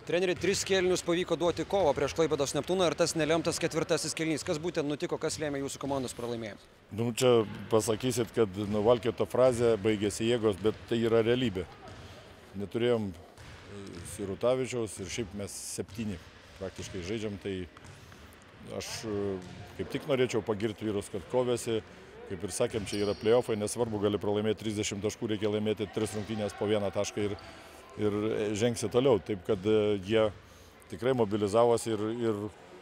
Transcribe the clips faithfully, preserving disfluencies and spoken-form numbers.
Treneri, tris kėlinius pavyko duoti kovą prieš Klaipėdos Neptūną ir tas nelemtas ketvirtasis kėlinys. Kas būtent nutiko, kas lėmė jūsų komandos pralaimėjimą? Nu, čia pasakysit, kad nuvalkėto frazė baigėsi jėgos, bet tai yra realybė. Neturėjom Sirutavičiaus ir šiaip mes septyni praktiškai žaidžiam, tai aš kaip tik norėčiau pagirti vyrus, kad kovėsi. Kaip ir sakėm, čia yra play-offai, nesvarbu, gali pralaimėti trisdešimt taškų, reikia laimėti tris rungtynės po vieną tašką ir, ir žengsi toliau. Taip, kad jie tikrai mobilizavosi ir, ir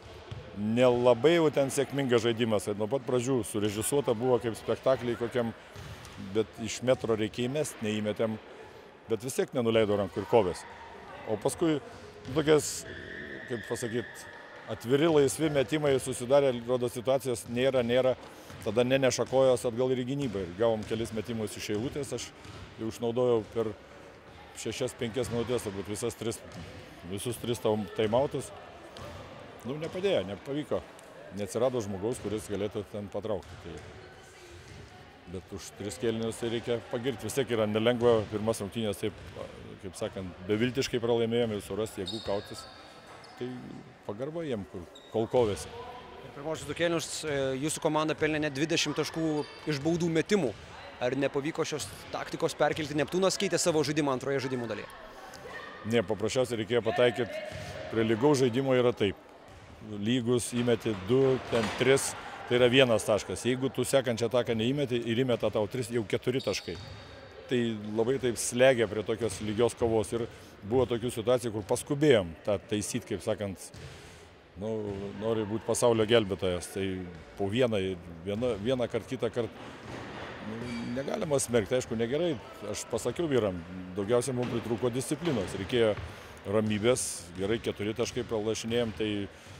nelabai jau ten sėkmingas žaidimas. Nuo pat pradžių surežisuota buvo kaip spektakliai kokiam, bet iš metro reikia įmesti, neįmetėm, bet vis tiek nenuleido rankų ir kovės. O paskui tokias, kaip pasakyti, atviri laisvi metimai susidarė, rodo situacijos nėra, nėra. Tada neneša kojos atgal ir į gynybą. Ir gavom kelis metimus iš eilutės, aš jau išnaudojau per šešias penkias minutės, turbūt visas tris, visus tris taimautus. Nu, nepadėjo, nepavyko. Neatsirado žmogaus, kuris galėtų ten patraukti. Tai... Bet už tris kėlinius tai reikia pagirti. Vis tiek yra nelengva pirmas rungtynės, taip, kaip sakant, beviltiškai pralaimėjome ir surasti jėgų kautis. Tai pagarba jiem, kol kovėsi. Pirmosius du kėlinius jūsų komanda pelnė net dvidešimt taškų iš baudų metimų. Ar nepavyko šios taktikos perkelti? Neptūnas keitė savo žaidimą antroje žaidimų dalyje? Ne, paprasčiausiai reikėjo pataikyti. Prie lygaus žaidimo yra taip. Lygus įmeti du, ten tris, tai yra vienas taškas. Jeigu tu sekančią ataką neįmeti ir įmeta tau tris, jau keturi taškai. Tai labai taip slegia prie tokios lygios kovos. Ir buvo tokių situacijų, kur paskubėjom tą taisyti, kaip sakant, nu, nori būti pasaulio gelbėtojas, tai po vieną, vieną, vieną kart, kitą kartą nu, negalima smerkti, aišku, negerai. Aš pasakiau vyram, daugiausiai mums pritrūko disciplinos, reikėjo ramybės, gerai keturi taškai pralašinėjom, tai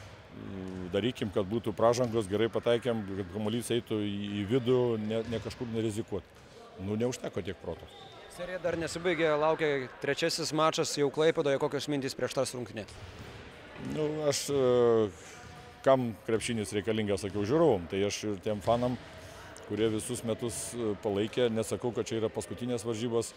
darykim, kad būtų pražangos, gerai pataikėm, kad kamuolys eitų į vidų, ne, ne kažkur nerizikuoti. Nu, neužteko tiek proto. Serija dar nesibaigė, laukia trečiasis mačas jau Klaipėdoje, kokios mintys prieš tas rungtynes? Nu, aš, kam krepšinis reikalingas, sakiau, žiūrovom, tai aš ir tiem fanam, kurie visus metus palaikė, nesakau, kad čia yra paskutinės varžybos,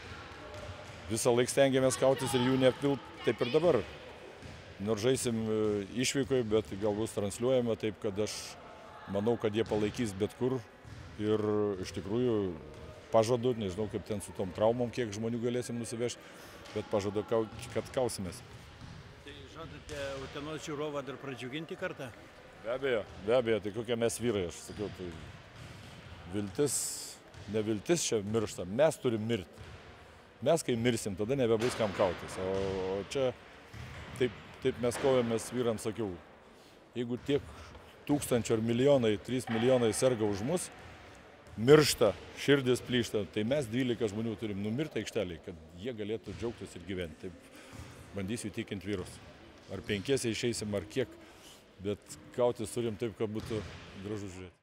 visą laiką stengiamės kautis ir jų nepilt, taip ir dabar. Nors žaisim išvykoje, bet gal bus transliuojama, taip kad aš manau, kad jie palaikys bet kur ir iš tikrųjų pažadu, nežinau kaip ten su tom traumom, kiek žmonių galėsim nusivežti, bet pažadu, kad kausimės. Žadate Utenos žiūrovą dar pradžiuginti kartą? Be abejo, be abejo, tai kokie mes vyrai, aš sakiau, tai viltis, ne viltis čia miršta, mes turim mirti. Mes kai mirsim, tada nebebus kam kautis, o čia taip, taip mes kovėmės vyrams, sakiau, jeigu tiek tūkstančių ar milijonai, trys milijonai serga už mus, miršta, širdis plyšta, tai mes dvylika žmonių turim numirti aikšteliai, kad jie galėtų džiaugtis ir gyventi. Taip bandysiu įtikinti vyrus. Ar penkiese išeisim, ar kiek, bet kautis turim taip, kad būtų gražu žiūrėti.